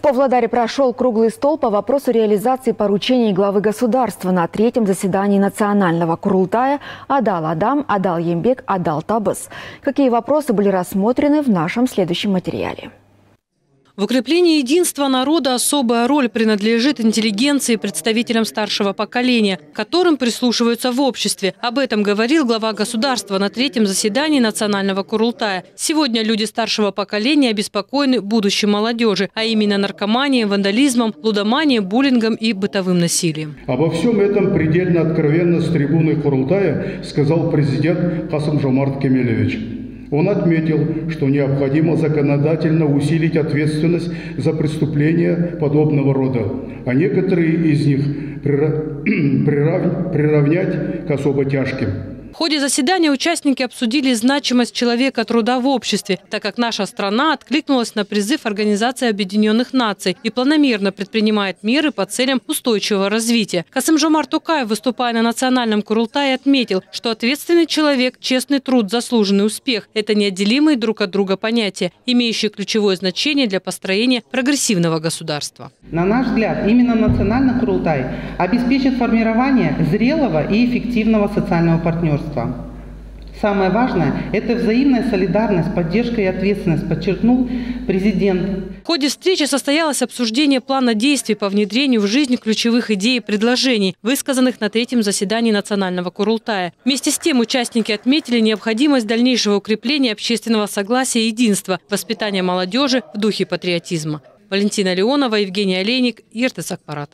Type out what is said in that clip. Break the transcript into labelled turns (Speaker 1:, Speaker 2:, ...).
Speaker 1: Павлодаре прошел круглый стол по вопросу реализации поручений главы государства на третьем заседании национального Курултая «Адал Адам, Адал Ембек, Адал Табыс». Какие вопросы были рассмотрены в нашем следующем материале?
Speaker 2: В укреплении единства народа особая роль принадлежит интеллигенции и представителям старшего поколения, к которым прислушиваются в обществе. Об этом говорил глава государства на третьем заседании национального Курултая. Сегодня люди старшего поколения обеспокоены будущим молодежи, а именно наркоманией, вандализмом, лудоманией, буллингом и бытовым насилием.
Speaker 3: Обо всем этом предельно откровенно с трибуны Курултая сказал президент Касым-Жомарт Кемелевич. Он отметил, что необходимо законодательно усилить ответственность за преступления подобного рода, а некоторые из них приравнять к особо тяжким.
Speaker 2: В ходе заседания участники обсудили значимость человека труда в обществе, так как наша страна откликнулась на призыв Организации Объединенных Наций и планомерно предпринимает меры по целям устойчивого развития. Касым-Жомарт Токаев, выступая на национальном Курултае, отметил, что ответственный человек, честный труд, заслуженный успех – это неотделимые друг от друга понятия, имеющие ключевое значение для построения прогрессивного государства.
Speaker 4: На наш взгляд, именно национальный Курултай обеспечит формирование зрелого и эффективного социального партнерства. Самое важное – это взаимная солидарность, поддержка и ответственность, подчеркнул президент.
Speaker 2: В ходе встречи состоялось обсуждение плана действий по внедрению в жизнь ключевых идей и предложений, высказанных на третьем заседании национального Курултая. Вместе с тем участники отметили необходимость дальнейшего укрепления общественного согласия и единства, воспитания молодежи в духе патриотизма. Валентина Леонова, Евгений Олейник, ЕРТ-Сакпарат.